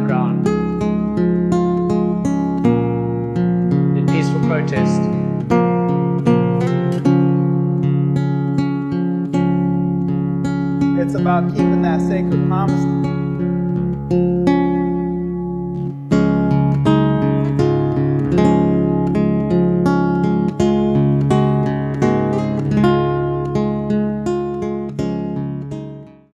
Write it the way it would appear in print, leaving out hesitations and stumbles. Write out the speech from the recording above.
background in peaceful protest. It's about keeping that sacred promise.